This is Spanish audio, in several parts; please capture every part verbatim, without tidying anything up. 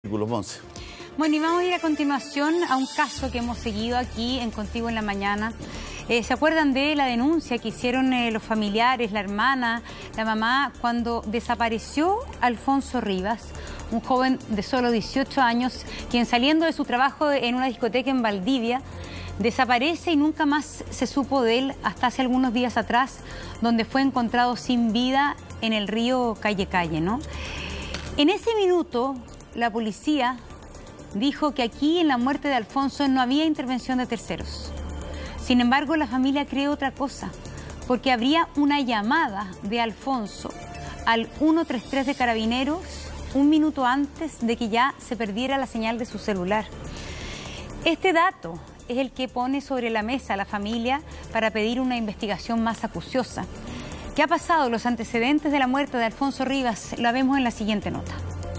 Bueno, y vamos a ir a continuación a un caso que hemos seguido aquí en Contigo en la Mañana. Eh, ¿Se acuerdan de la denuncia que hicieron eh, los familiares, la hermana, la mamá, cuando desapareció Alfonso Rivas, un joven de solo dieciocho años, quien saliendo de su trabajo en una discoteca en Valdivia, desaparece y nunca más se supo de él hasta hace algunos días atrás, donde fue encontrado sin vida en el río Calle Calle, ¿no? En ese minuto, la policía dijo que aquí en la muerte de Alfonso no había intervención de terceros. Sin embargo, la familia cree otra cosa, porque habría una llamada de Alfonso al ciento treinta y tres de Carabineros un minuto antes de que ya se perdiera la señal de su celular. Este dato es el que pone sobre la mesa a la familia para pedir una investigación más acuciosa. ¿Qué ha pasado? Los antecedentes de la muerte de Alfonso Rivas la vemos en la siguiente nota.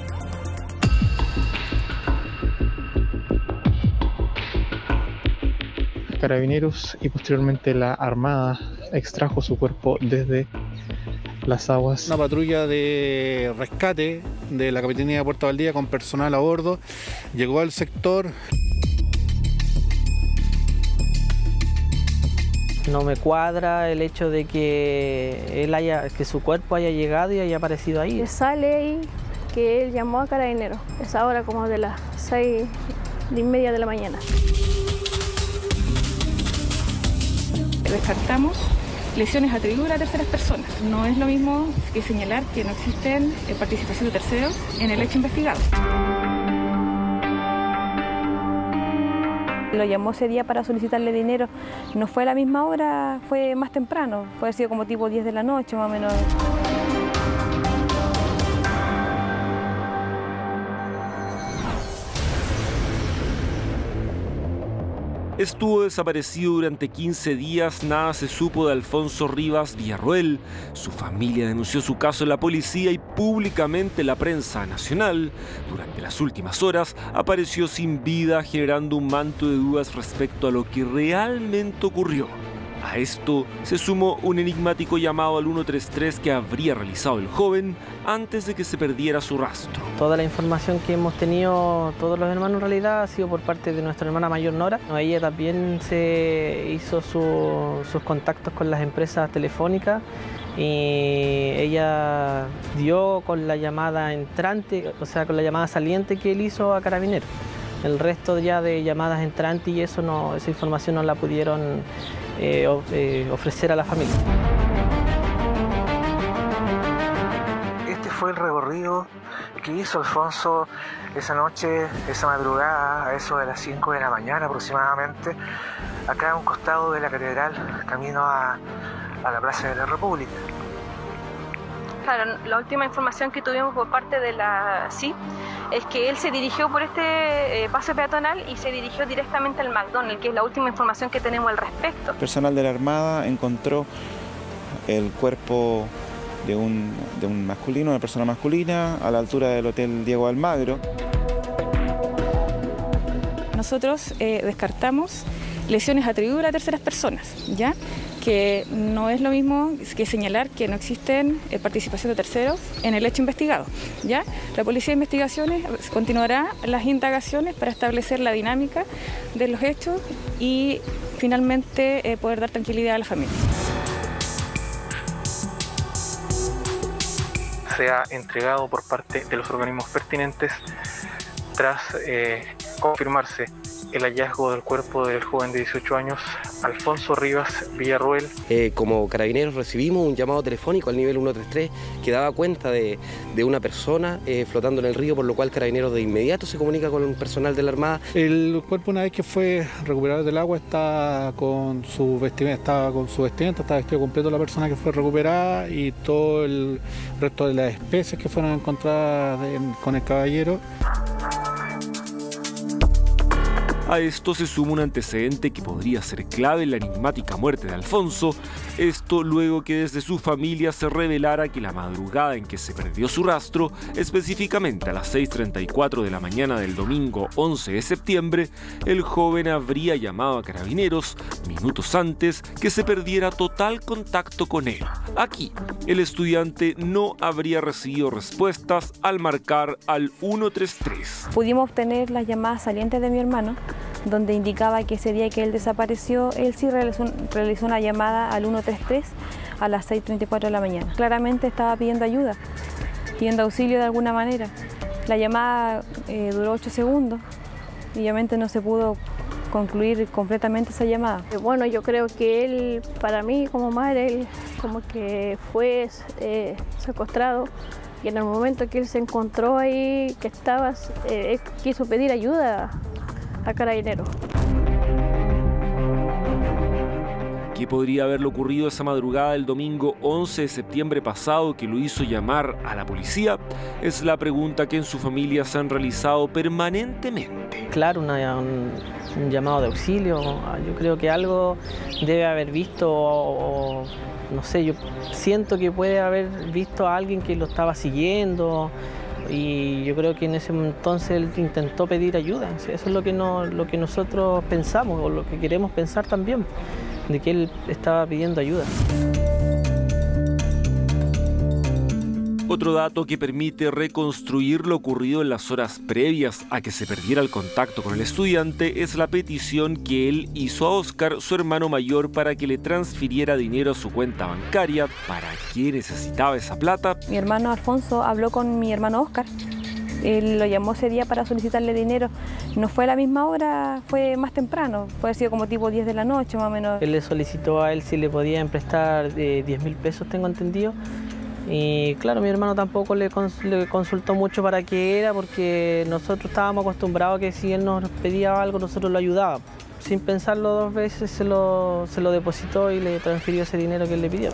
Carabineros y posteriormente la Armada extrajo su cuerpo desde las aguas. Una patrulla de rescate de la Capitanía de Puerto Valdivia con personal a bordo llegó al sector. No me cuadra el hecho de que él haya, que su cuerpo haya llegado y haya aparecido ahí. Que sale ahí que él llamó a Carabineros. Es ahora como de las seis y media de la mañana. Descartamos lesiones atribuidas a terceras personas. No es lo mismo que señalar que no existen eh, participación de terceros en el hecho investigado. Lo llamó ese día para solicitarle dinero. No fue a la misma hora, fue más temprano. Fue así como tipo diez de la noche, más o menos. Estuvo desaparecido durante quince días, nada se supo de Alfonso Rivas Villarroel. Su familia denunció su caso en la policía y públicamente la prensa nacional, durante las últimas horas, apareció sin vida, generando un manto de dudas respecto a lo que realmente ocurrió. A esto se sumó un enigmático llamado al ciento treinta y tres que habría realizado el joven antes de que se perdiera su rastro. Toda la información que hemos tenido todos los hermanos en realidad ha sido por parte de nuestra hermana mayor Nora. Ella también se hizo su, sus contactos con las empresas telefónicas y ella dio con la llamada entrante, o sea, con la llamada saliente que él hizo a Carabineros. El resto ya de llamadas entrantes y eso no, esa información no la pudieron eh, eh, ofrecer a la familia. Este fue el recorrido que hizo Alfonso esa noche, esa madrugada, a eso de las cinco de la mañana aproximadamente, acá a un costado de la catedral, camino a, a la Plaza de la República. Claro, la última información que tuvimos por parte de la C I es que él se dirigió por este eh, paso peatonal y se dirigió directamente al McDonald's, que es la última información que tenemos al respecto. El personal de la Armada encontró el cuerpo de un, de un masculino, una persona masculina, a la altura del Hotel Diego Almagro. Nosotros eh, descartamos lesiones atribuidas a terceras personas, ¿ya? Que no es lo mismo que señalar que no existen eh, participación de terceros en el hecho investigado, ¿ya? La Policía de Investigaciones continuará las indagaciones para establecer la dinámica de los hechos y finalmente eh, poder dar tranquilidad a la familia. Se ha entregado por parte de los organismos pertinentes tras eh, confirmarse el hallazgo del cuerpo del joven de dieciocho años, Alfonso Rivas Villarroel. Eh, como Carabineros recibimos un llamado telefónico al nivel ciento treinta y tres que daba cuenta de, de una persona eh, flotando en el río, por lo cual Carabineros de inmediato se comunica con un personal de la Armada. El cuerpo, una vez que fue recuperado del agua, está con su vestimenta, estaba con su vestimenta, estaba vestido completo la persona que fue recuperada y todo el resto de las especies que fueron encontradas en, con el caballero. A esto se suma un antecedente que podría ser clave en la enigmática muerte de Alfonso, Esto luego que desde su familia se revelara que la madrugada en que se perdió su rastro, específicamente a las seis treinta y cuatro de la mañana del domingo once de septiembre, el joven habría llamado a Carabineros minutos antes que se perdiera total contacto con él. Aquí, el estudiante no habría recibido respuestas al marcar al ciento treinta y tres. Pudimos obtener las llamadas salientes de mi hermano, donde indicaba que ese día que él desapareció, él sí realizó, realizó una llamada al ciento treinta y tres a las seis treinta y cuatro de la mañana. Claramente estaba pidiendo ayuda, pidiendo auxilio de alguna manera. La llamada eh, duró ocho segundos y obviamente no se pudo concluir completamente esa llamada. Bueno, yo creo que él, para mí como madre, él como que fue eh, secuestrado y en el momento que él se encontró ahí, que estaba, eh, él quiso pedir ayuda a Carabineros. ¿Qué podría haberle ocurrido esa madrugada del domingo once de septiembre pasado que lo hizo llamar a la policía? Es la pregunta que en su familia se han realizado permanentemente. Claro, una, un, un llamado de auxilio. Yo creo que algo debe haber visto o, o no sé, yo siento que puede haber visto a alguien que lo estaba siguiendo y yo creo que en ese entonces él intentó pedir ayuda. Eso es lo que, no, lo que nosotros pensamos o lo que queremos pensar también, de que él estaba pidiendo ayuda. Otro dato que permite reconstruir lo ocurrido en las horas previas a que se perdiera el contacto con el estudiante es la petición que él hizo a Oscar, su hermano mayor, para que le transfiriera dinero a su cuenta bancaria. ¿Para qué necesitaba esa plata? Mi hermano Alfonso habló con mi hermano Oscar. Él lo llamó ese día para solicitarle dinero. No fue a la misma hora, fue más temprano. Puede haber sido como tipo diez de la noche, más o menos. Él le solicitó a él si le podía prestar eh, diez mil pesos, tengo entendido. Y claro, mi hermano tampoco le, cons le consultó mucho para qué era, porque nosotros estábamos acostumbrados a que si él nos pedía algo, nosotros lo ayudábamos. Sin pensarlo dos veces, se lo, se lo depositó y le transfirió ese dinero que él le pidió.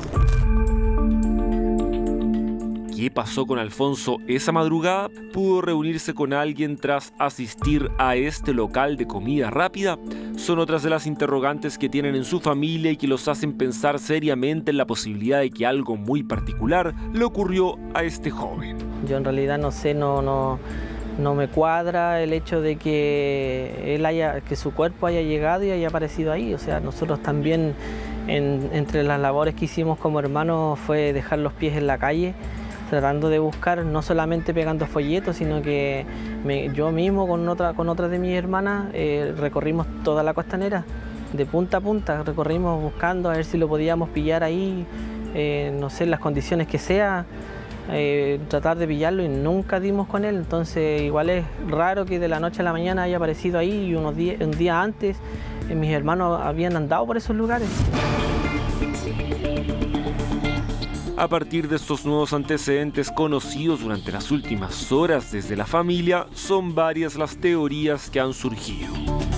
¿Qué pasó con Alfonso esa madrugada? ¿Pudo reunirse con alguien tras asistir a este local de comida rápida? Son otras de las interrogantes que tienen en su familia y que los hacen pensar seriamente en la posibilidad de que algo muy particular le ocurrió a este joven. Yo en realidad no sé, no, no, no me cuadra el hecho de que, él haya, que su cuerpo haya llegado y haya aparecido ahí. O sea, nosotros también, en, entre las labores que hicimos como hermanos, fue dejar los pies en la calle, tratando de buscar, no solamente pegando folletos, sino que me, yo mismo con otra, con otra de mis hermanas eh, recorrimos toda la costanera, de punta a punta, recorrimos buscando a ver si lo podíamos pillar ahí, eh, no sé, en las condiciones que sea, eh, tratar de pillarlo y nunca dimos con él. Entonces igual es raro que de la noche a la mañana haya aparecido ahí y unos días, un día antes eh, mis hermanos habían andado por esos lugares. A partir de estos nuevos antecedentes conocidos durante las últimas horas desde la familia, son varias las teorías que han surgido.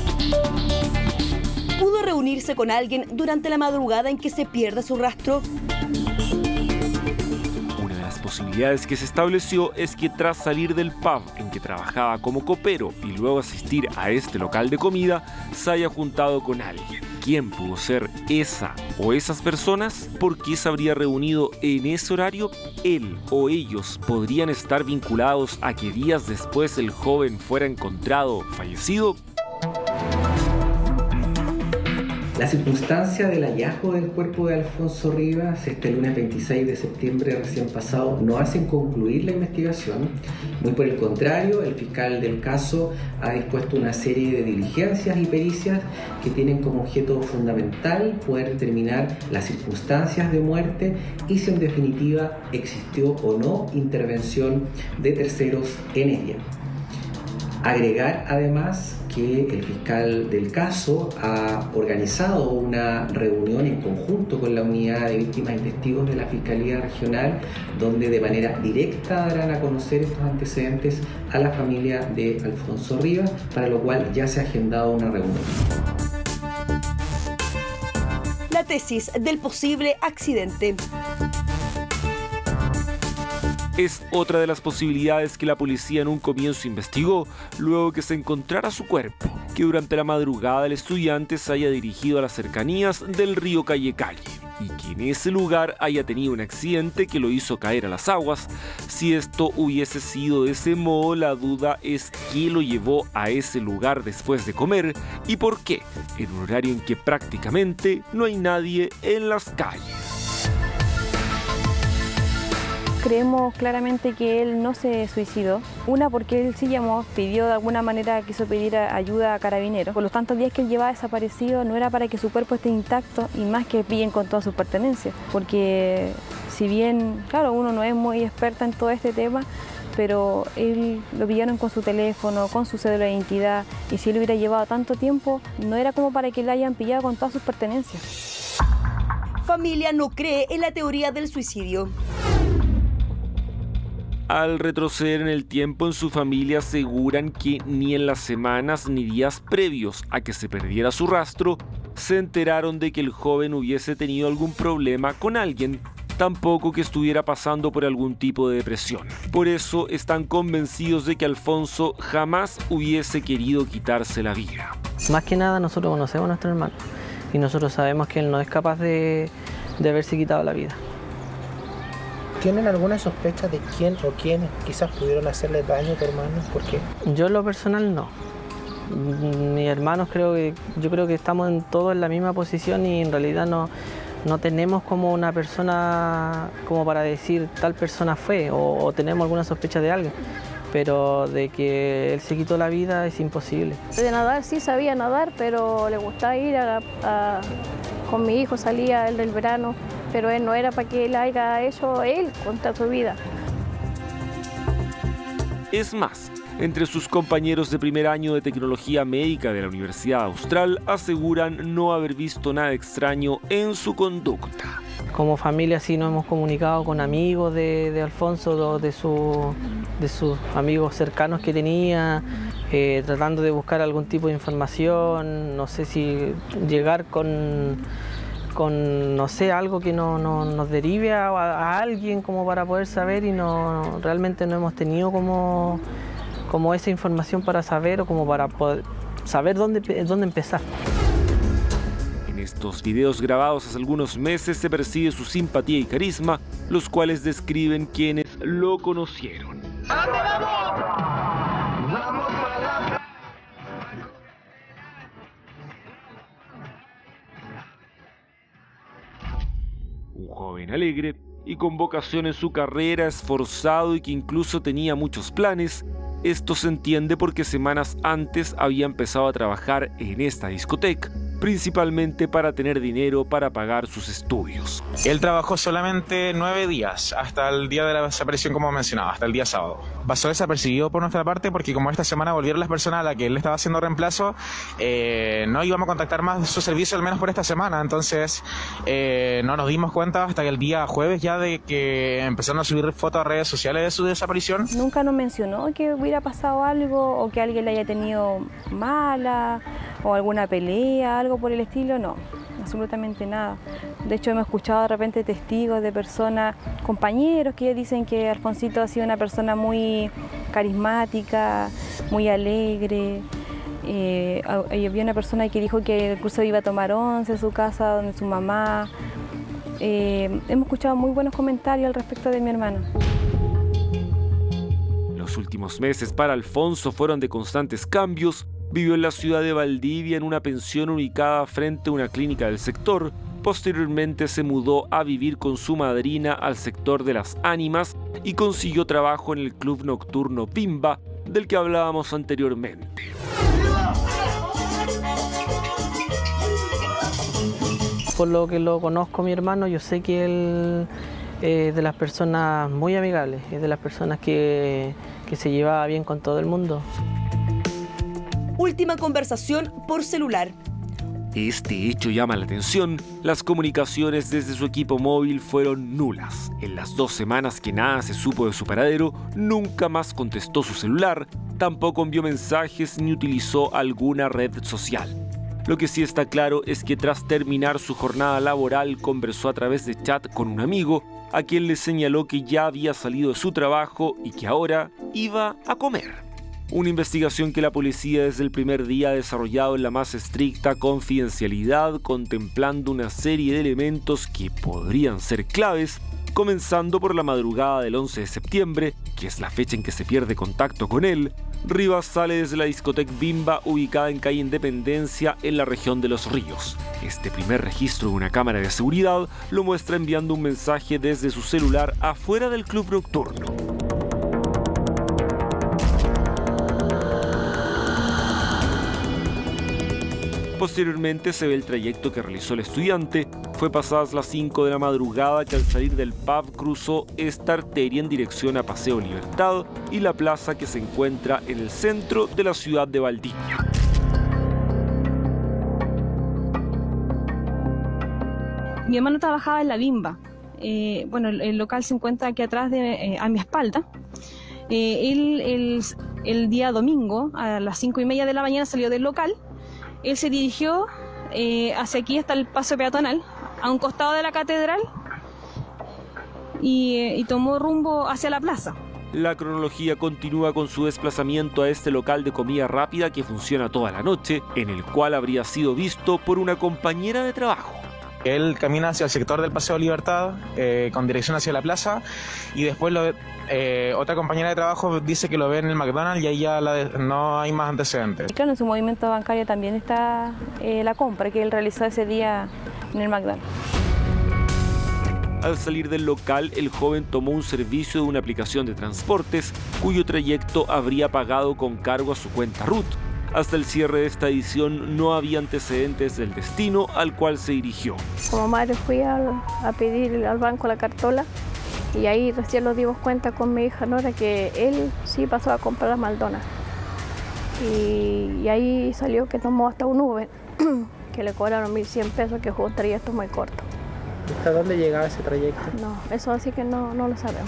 ¿Pudo reunirse con alguien durante la madrugada en que se pierde su rastro? Una de las posibilidades que se estableció es que tras salir del pub en que trabajaba como copero y luego asistir a este local de comida, se haya juntado con alguien. ¿Quién pudo ser esa o esas personas? ¿Por qué se habría reunido en ese horario? ¿Él o ellos podrían estar vinculados a que días después el joven fuera encontrado fallecido? La circunstancia del hallazgo del cuerpo de Alfonso Rivas este lunes veintiséis de septiembre recién pasado no hacen concluir la investigación. Muy por el contrario, el fiscal del caso ha dispuesto una serie de diligencias y pericias que tienen como objeto fundamental poder determinar las circunstancias de muerte y si en definitiva existió o no intervención de terceros en ella. Agregar además que el fiscal del caso ha organizado una reunión en conjunto con la Unidad de Víctimas y Testigos de la Fiscalía Regional, donde de manera directa darán a conocer estos antecedentes a la familia de Alfonso Rivas, para lo cual ya se ha agendado una reunión. La tesis del posible accidente. Es otra de las posibilidades que la policía en un comienzo investigó, luego que se encontrara su cuerpo, que durante la madrugada el estudiante se haya dirigido a las cercanías del río Calle Calle y que en ese lugar haya tenido un accidente que lo hizo caer a las aguas. Si esto hubiese sido de ese modo, la duda es qué lo llevó a ese lugar después de comer y por qué, en un horario en que prácticamente no hay nadie en las calles. Creemos claramente que él no se suicidó. Una, porque él sí llamó, pidió de alguna manera, quiso pedir ayuda a Carabineros. Por los tantos días que él llevaba desaparecido, no era para que su cuerpo esté intacto y más que pillen con todas sus pertenencias. Porque si bien, claro, uno no es muy experta en todo este tema, pero él lo pillaron con su teléfono, con su cédula de identidad, y si él hubiera llevado tanto tiempo, no era como para que le hayan pillado con todas sus pertenencias. Familia no cree en la teoría del suicidio. Al retroceder en el tiempo, en su familia aseguran que ni en las semanas ni días previos a que se perdiera su rastro, se enteraron de que el joven hubiese tenido algún problema con alguien, tampoco que estuviera pasando por algún tipo de depresión. Por eso están convencidos de que Alfonso jamás hubiese querido quitarse la vida. Más que nada nosotros conocemos a nuestro hermano y nosotros sabemos que él no es capaz de, de haberse quitado la vida. ¿Tienen alguna sospecha de quién o quiénes quizás pudieron hacerle daño a tu hermano? ¿Por qué? Yo en lo personal no. Mis hermanos creo que, yo creo que estamos en todos en la misma posición y en realidad no, no tenemos como una persona como para decir tal persona fue o, o tenemos alguna sospecha de alguien. Pero de que él se quitó la vida es imposible. De nadar sí sabía nadar, pero le gustaba ir a, a, con mi hijo, salía él del verano, pero él no era para que él haya hecho él contra su vida. Es más, entre sus compañeros de primer año de tecnología médica de la Universidad Austral aseguran no haber visto nada extraño en su conducta. Como familia sí nos hemos comunicado con amigos de, de Alfonso, de, su, de sus amigos cercanos que tenía, eh, tratando de buscar algún tipo de información, no sé si llegar con, con no sé, algo que no, no, nos derive a, a alguien como para poder saber y no, realmente no hemos tenido como, como esa información para saber o como para poder saber dónde, dónde empezar. En estos videos grabados hace algunos meses se percibe su simpatía y carisma, los cuales describen quienes lo conocieron. ¿A dónde vamos? Vamos para la... Un joven alegre y con vocación en su carrera, esforzado y que incluso tenía muchos planes. Esto se entiende porque semanas antes había empezado a trabajar en esta discoteca, principalmente para tener dinero para pagar sus estudios. Él trabajó solamente nueve días, hasta el día de la desaparición, como mencionaba, hasta el día sábado. Pasó desapercibido por nuestra parte porque como esta semana volvieron las personas a las que él estaba haciendo reemplazo, eh, no íbamos a contactar más su servicio, al menos por esta semana. Entonces eh, no nos dimos cuenta hasta el día jueves ya de que empezaron a subir fotos a redes sociales de su desaparición. Nunca nos mencionó que hubiera pasado algo o que alguien le haya tenido mala o alguna pelea, algo por el estilo, no, absolutamente nada. De hecho, hemos escuchado de repente testigos de personas, compañeros que dicen que Alfonsito ha sido una persona muy carismática, muy alegre. Eh, había una persona que dijo que incluso iba a tomar once en su casa, donde su mamá. Eh, hemos escuchado muy buenos comentarios al respecto de mi hermano. Los últimos meses para Alfonso fueron de constantes cambios. Vivió en la ciudad de Valdivia en una pensión ubicada frente a una clínica del sector. Posteriormente se mudó a vivir con su madrina al sector de Las Ánimas y consiguió trabajo en el club nocturno Bimba, del que hablábamos anteriormente. Por lo que lo conozco a mi hermano, yo sé que él es de las personas muy amigables, es de las personas que, que se lleva bien con todo el mundo. Última conversación por celular. Este hecho llama la atención. Las comunicaciones desde su equipo móvil fueron nulas. En las dos semanas que nada se supo de su paradero, nunca más contestó su celular, tampoco envió mensajes ni utilizó alguna red social. Lo que sí está claro es que tras terminar su jornada laboral conversó a través de chat con un amigo a quien le señaló que ya había salido de su trabajo y que ahora iba a comer. Una investigación que la policía desde el primer día ha desarrollado en la más estricta confidencialidad, contemplando una serie de elementos que podrían ser claves, comenzando por la madrugada del once de septiembre, que es la fecha en que se pierde contacto con él. Rivas sale desde la discoteca Bimba, ubicada en calle Independencia, en la región de Los Ríos. Este primer registro de una cámara de seguridad lo muestra enviando un mensaje desde su celular afuera del club nocturno. Posteriormente se ve el trayecto que realizó el estudiante. Fue pasadas las cinco de la madrugada que al salir del pub cruzó esta arteria en dirección a Paseo Libertad y la plaza que se encuentra en el centro de la ciudad de Valdivia. Mi hermano trabajaba en la Bimba. Eh, bueno, el, el local se encuentra aquí atrás de eh, a mi espalda. Eh, él el, el día domingo a las cinco y media de la mañana salió del local. Él se dirigió eh, hacia aquí, hasta el paso peatonal, a un costado de la catedral, y, eh, y tomó rumbo hacia la plaza. La cronología continúa con su desplazamiento a este local de comida rápida que funciona toda la noche, en el cual habría sido visto por una compañera de trabajo. Él camina hacia el sector del Paseo Libertad, eh, con dirección hacia la plaza, y después lo, eh, otra compañera de trabajo dice que lo ve en el McDonald's y ahí ya la de, no hay más antecedentes. Claro, en su movimiento bancario también está eh, la compra que él realizó ese día en el McDonald's. Al salir del local, el joven tomó un servicio de una aplicación de transportes, cuyo trayecto habría pagado con cargo a su cuenta R U T. Hasta el cierre de esta edición no había antecedentes del destino al cual se dirigió. Como madre fui al, a pedir al banco la cartola y ahí recién nos dimos cuenta con mi hija Nora que él sí pasó a comprar a McDonald's. Y, y ahí salió que tomó hasta un Uber, que le cobraron mil cien pesos, que fue un trayecto muy corto. ¿Hasta dónde llegaba ese trayecto? No, eso así que no, no lo sabemos.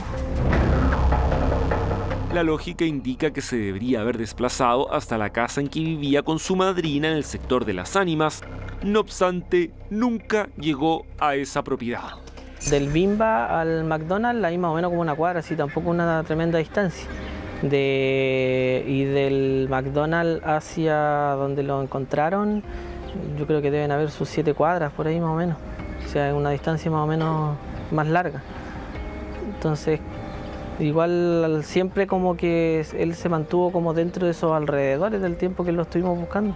La lógica indica que se debería haber desplazado hasta la casa en que vivía con su madrina en el sector de Las Ánimas. No obstante, nunca llegó a esa propiedad. Del Bimba al McDonald's hay más o menos como una cuadra, así tampoco una tremenda distancia. De, y del McDonald's hacia donde lo encontraron, yo creo que deben haber sus siete cuadras por ahí más o menos. O sea, es una distancia más o menos más larga. Entonces, igual siempre como que él se mantuvo como dentro de esos alrededores del tiempo que lo estuvimos buscando.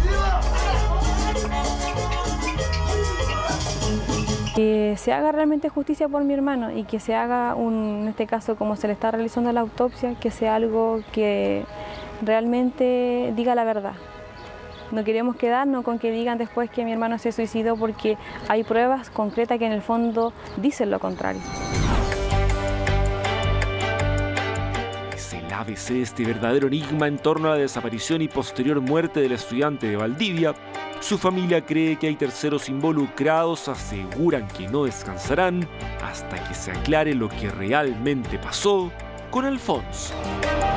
Que se haga realmente justicia por mi hermano y que se haga, un, en este caso como se le está realizando la autopsia, que sea algo que realmente diga la verdad. No queremos quedarnos con que digan después que mi hermano se suicidó porque hay pruebas concretas que en el fondo dicen lo contrario. Es el A B C de este verdadero enigma en torno a la desaparición y posterior muerte del estudiante de Valdivia. Su familia cree que hay terceros involucrados, aseguran que no descansarán hasta que se aclare lo que realmente pasó con Alfonso.